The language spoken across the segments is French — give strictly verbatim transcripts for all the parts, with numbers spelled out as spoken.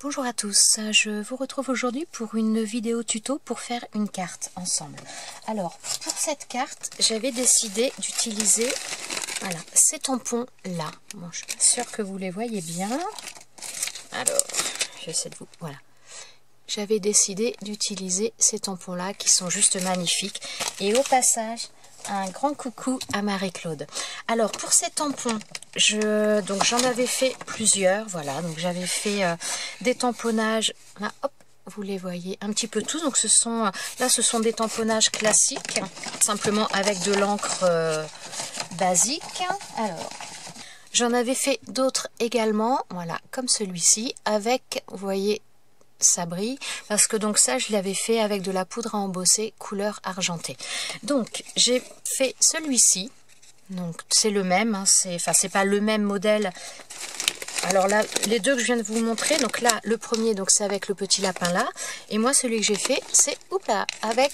Bonjour à tous, je vous retrouve aujourd'hui pour une vidéo tuto pour faire une carte ensemble. Alors, pour cette carte, j'avais décidé d'utiliser voilà, ces tampons-là. Bon, je suis pas sûre que vous les voyez bien. Alors, j'essaie de vous... Voilà. J'avais décidé d'utiliser ces tampons-là qui sont juste magnifiques. Et au passage, un grand coucou à Marie-Claude. Alors, pour ces tampons, je donc j'en avais fait plusieurs. Voilà, donc j'avais fait euh, des tamponnages. Là, hop, vous les voyez un petit peu tous. Donc, ce sont là, ce sont des tamponnages classiques, simplement avec de l'encre euh, basique. Alors, j'en avais fait d'autres également. Voilà, comme celui-ci, avec, vous voyez, ça brille, parce que donc ça je l'avais fait avec de la poudre à embosser couleur argentée. Donc j'ai fait celui-ci, donc c'est le même, hein, c'est enfin c'est pas le même modèle. Alors là, les deux que je viens de vous montrer, donc là le premier, donc c'est avec le petit lapin là, et moi celui que j'ai fait c'est oups là, avec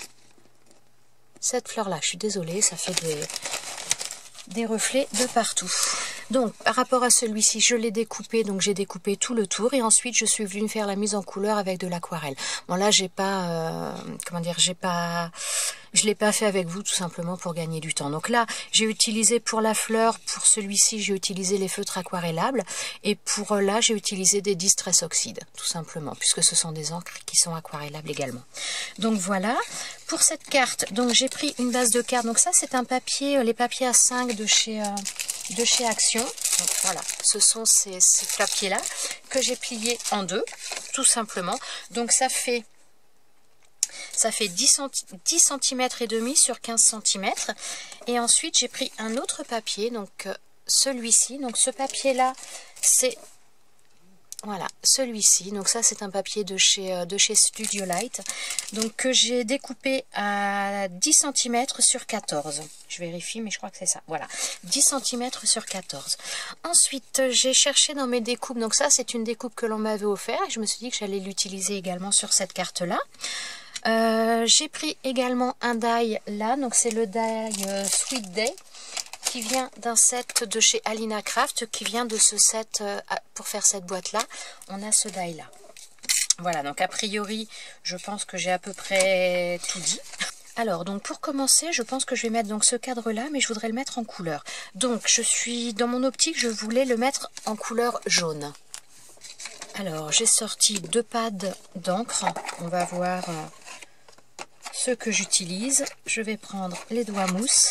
cette fleur là. Je suis désolée, ça fait des des reflets de partout. Donc par rapport à celui-ci, je l'ai découpé, donc j'ai découpé tout le tour et ensuite je suis venue faire la mise en couleur avec de l'aquarelle. Bon là j'ai pas euh, comment dire, j'ai pas je l'ai pas fait avec vous tout simplement pour gagner du temps. Donc là j'ai utilisé pour la fleur, pour celui-ci j'ai utilisé les feutres aquarellables et pour là j'ai utilisé des Distress Oxide tout simplement puisque ce sont des encres qui sont aquarellables également. Donc voilà, pour cette carte, donc j'ai pris une base de carte. Donc ça c'est un papier, les papiers A cinq de chez euh, de chez Action. Donc voilà, ce sont ces, ces papiers là que j'ai pliés en deux tout simplement. Donc ça fait ça fait dix centimètres et demi sur quinze centimètres. Et ensuite j'ai pris un autre papier, donc euh, celui-ci. Donc ce papier là c'est voilà, celui-ci. Donc ça c'est un papier de chez de chez Studio Light, donc que j'ai découpé à dix centimètres sur quatorze. Je vérifie, mais je crois que c'est ça. Voilà, dix centimètres sur quatorze. Ensuite, j'ai cherché dans mes découpes. Donc ça, c'est une découpe que l'on m'avait offert et je me suis dit que j'allais l'utiliser également sur cette carte-là. Euh, j'ai pris également un die là. Donc c'est le die euh, Sweet Day, qui vient d'un set de chez Alina Craft, qui vient de ce set, euh, pour faire cette boîte-là, on a ce die-là. Voilà, donc a priori, je pense que j'ai à peu près tout dit. Alors, donc pour commencer, je pense que je vais mettre donc ce cadre-là, mais je voudrais le mettre en couleur. Donc, je suis dans mon optique, je voulais le mettre en couleur jaune. Alors, j'ai sorti deux pads d'encre. On va voir euh, ce que j'utilise. Je vais prendre les doigts mousse.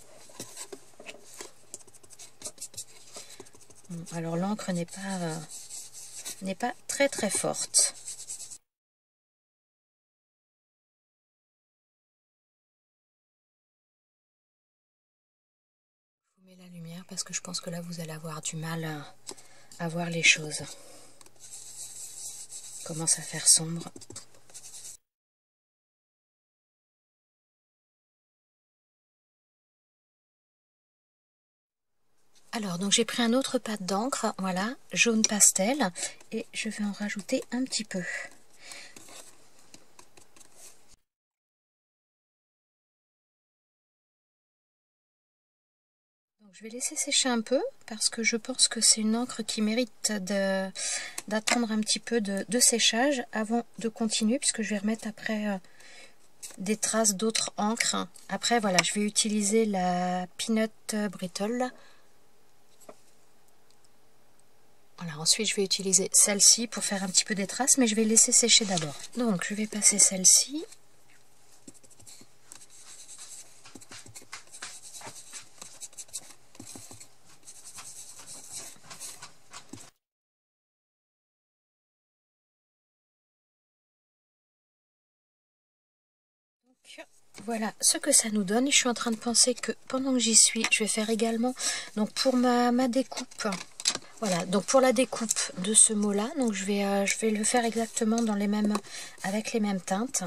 Alors l'encre n'est pas euh, n'est pas très très forte. Je vous mets la lumière parce que je pense que là vous allez avoir du mal à, à voir les choses. Il commence à faire sombre. Alors, donc j'ai pris un autre pad d'encre, voilà, jaune pastel, et je vais en rajouter un petit peu. Donc, je vais laisser sécher un peu, parce que je pense que c'est une encre qui mérite d'attendre un petit peu de, de séchage avant de continuer, puisque je vais remettre après euh, des traces d'autres encres. Après, voilà, je vais utiliser la Peanut Brittle. Voilà, ensuite je vais utiliser celle-ci pour faire un petit peu des traces, mais je vais laisser sécher d'abord. Donc je vais passer celle-ci. Donc voilà ce que ça nous donne. Et je suis en train de penser que pendant que j'y suis, je vais faire également donc pour ma, ma découpe. Voilà, donc pour la découpe de ce mot-là, donc je vais, euh, je vais le faire exactement dans les mêmes, avec les mêmes teintes.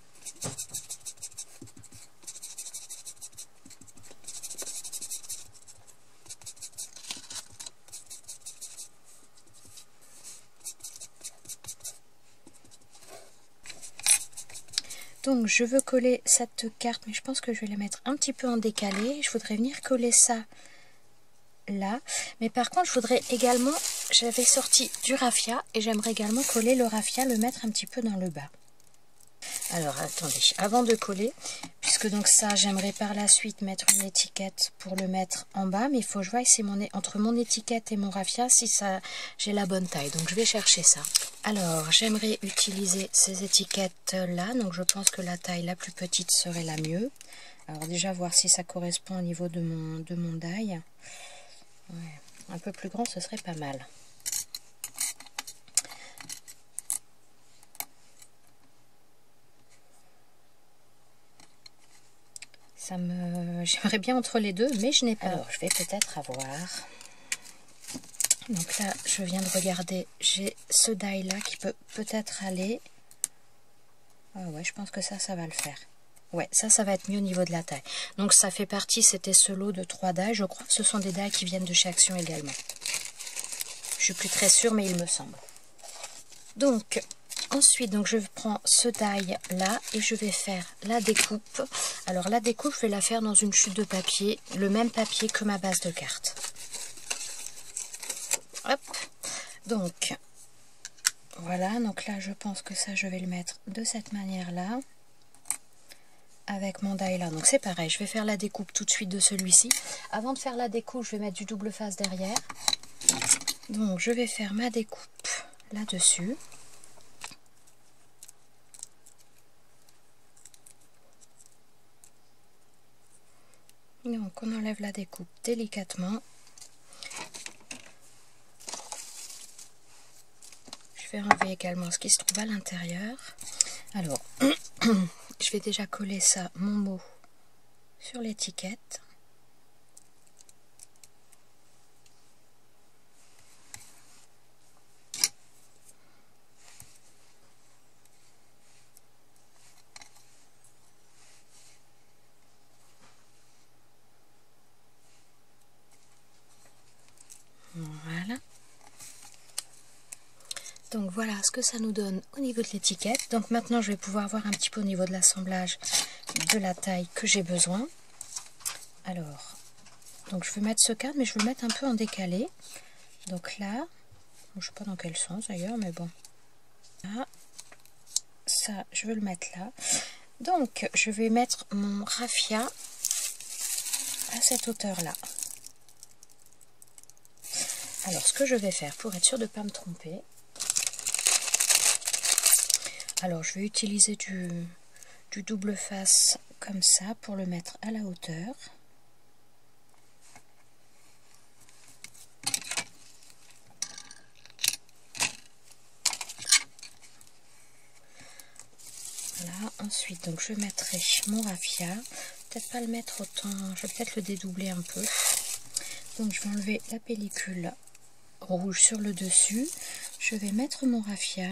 Donc je veux coller cette carte, mais je pense que je vais la mettre un petit peu en décalé. Je voudrais venir coller ça là, mais par contre je voudrais également j'avais sorti du raffia et j'aimerais également coller le raffia, le mettre un petit peu dans le bas. Alors attendez, avant de coller, puisque donc ça j'aimerais par la suite mettre une étiquette pour le mettre en bas, mais il faut que je vois si mon, entre mon étiquette et mon raffia si ça j'ai la bonne taille, donc je vais chercher ça. Alors j'aimerais utiliser ces étiquettes là, donc je pense que la taille la plus petite serait la mieux. Alors déjà voir si ça correspond au niveau de mon, de mon die. Ouais, un peu plus grand ce serait pas mal. Ça me... J'aimerais bien entre les deux, mais je n'ai pas. Alors, je vais peut-être avoir... Donc là, je viens de regarder, j'ai ce die-là qui peut peut-être aller... Ah ouais, je pense que ça, ça va le faire. Ouais, ça, ça va être mieux au niveau de la taille. Donc ça fait partie, c'était ce lot de trois die. Je crois que ce sont des die qui viennent de chez Action également. Je suis plus très sûre, mais il me semble. Donc... Ensuite, donc je prends ce die là et je vais faire la découpe. Alors la découpe, je vais la faire dans une chute de papier, le même papier que ma base de carte. Hop. Donc voilà, donc là je pense que ça je vais le mettre de cette manière là. Avec mon die là. Donc c'est pareil, je vais faire la découpe tout de suite de celui-ci. Avant de faire la découpe, je vais mettre du double face derrière. Donc je vais faire ma découpe là-dessus. Donc on enlève la découpe délicatement. Je vais enlever également ce qui se trouve à l'intérieur. Alors, je vais déjà coller ça, mon mot, sur l'étiquette. Voilà. Donc voilà ce que ça nous donne au niveau de l'étiquette. Donc maintenant je vais pouvoir voir un petit peu au niveau de l'assemblage de la taille que j'ai besoin. Alors, donc je vais mettre ce cadre, mais je vais le mettre un peu en décalé. Donc là, je ne sais pas dans quel sens d'ailleurs, mais bon. Là, ça je vais le mettre là. Donc je vais mettre mon raffia à cette hauteur là. Alors ce que je vais faire pour être sûr de ne pas me tromper, alors je vais utiliser du, du double face comme ça pour le mettre à la hauteur. Voilà, ensuite donc je mettrai mon raffia, peut-être pas le mettre autant, je vais peut-être le dédoubler un peu. Donc je vais enlever la pellicule rouge sur le dessus, je vais mettre mon raffia.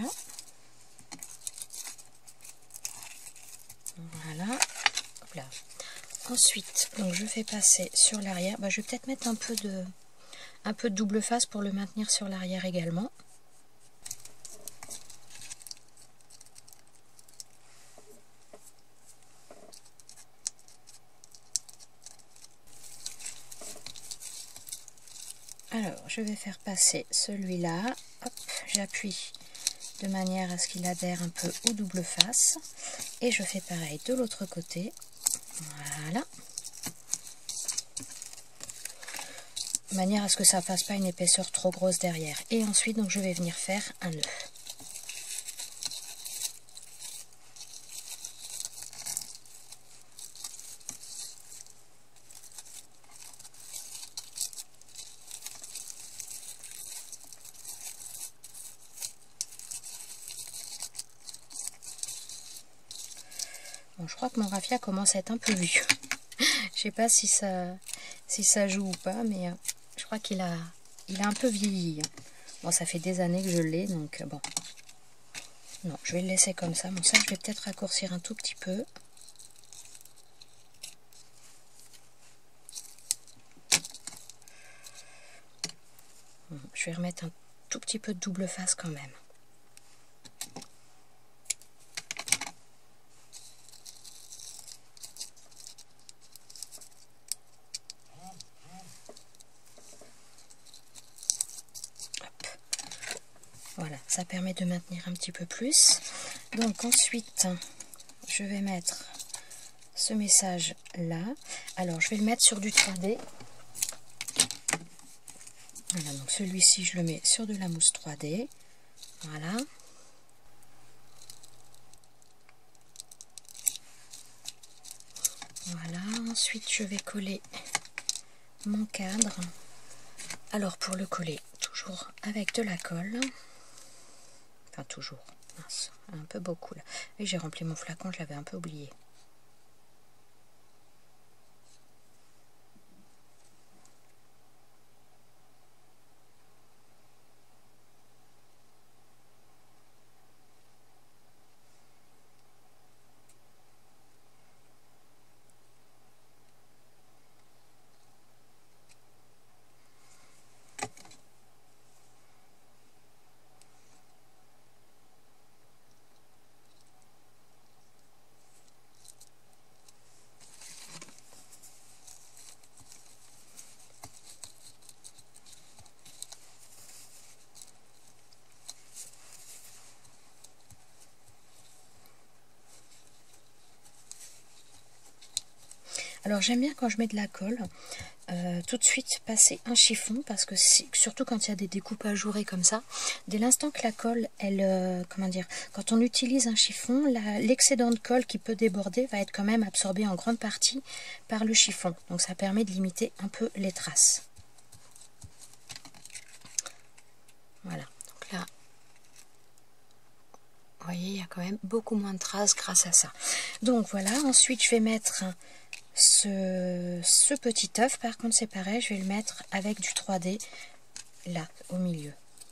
Voilà. Hop là. Ensuite, donc je fais passer sur l'arrière. Bah, je vais peut-être mettre un peu de un peu de double face pour le maintenir sur l'arrière également. Alors, je vais faire passer celui-là. Hop, j'appuie de manière à ce qu'il adhère un peu au double face. Et je fais pareil de l'autre côté. Voilà. De manière à ce que ça ne fasse pas une épaisseur trop grosse derrière. Et ensuite, donc, je vais venir faire un nœud. Bon, je crois que mon raffia commence à être un peu vieux. Je sais pas si ça, si ça joue ou pas, mais euh, je crois qu'il a, il a un peu vieilli. Bon, ça fait des années que je l'ai, donc euh, bon. Non, je vais le laisser comme ça. Bon, ça, je vais peut-être raccourcir un tout petit peu. Bon, je vais remettre un tout petit peu de double face quand même. Hop. ça permet de maintenir un petit peu plus. Donc ensuite, je vais mettre ce message là. Alors je vais le mettre sur du trois D. Voilà, donc celui-ci je le mets sur de la mousse trois D. Voilà. Voilà, ensuite je vais coller mon cadre. Alors pour le coller, toujours avec de la colle. Enfin toujours, mince, un peu beaucoup là. Et j'ai rempli mon flacon, je l'avais un peu oublié. Alors j'aime bien quand je mets de la colle, euh, tout de suite passer un chiffon, parce que si, surtout quand il y a des découpes ajourées comme ça, dès l'instant que la colle, elle, euh, comment dire, quand on utilise un chiffon, l'excédent de colle qui peut déborder va être quand même absorbé en grande partie par le chiffon. Donc ça permet de limiter un peu les traces. Voilà, donc là, vous voyez, il y a quand même beaucoup moins de traces grâce à ça. Donc voilà, ensuite je vais mettre Ce, ce petit œuf, par contre c'est pareil, je vais le mettre avec du trois D là au milieu.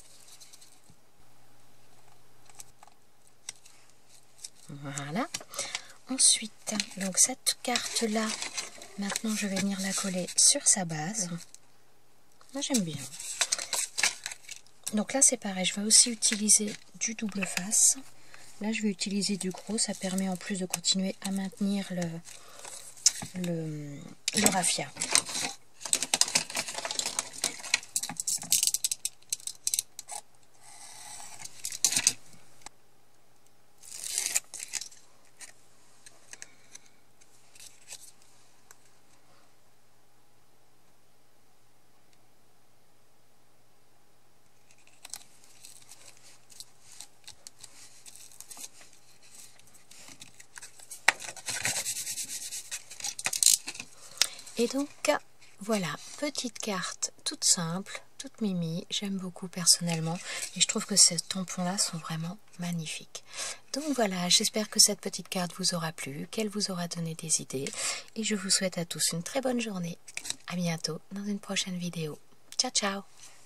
Voilà. Ensuite, donc cette carte là, maintenant je vais venir la coller sur sa base. Moi j'aime bien. Donc là c'est pareil, je vais aussi utiliser du double face. Là je vais utiliser du gros, ça permet en plus de continuer à maintenir le Le, le raffia. Et donc voilà, petite carte toute simple, toute mimi, j'aime beaucoup personnellement et je trouve que ces tampons là sont vraiment magnifiques. Donc voilà, j'espère que cette petite carte vous aura plu, qu'elle vous aura donné des idées et je vous souhaite à tous une très bonne journée. À bientôt dans une prochaine vidéo. Ciao ciao.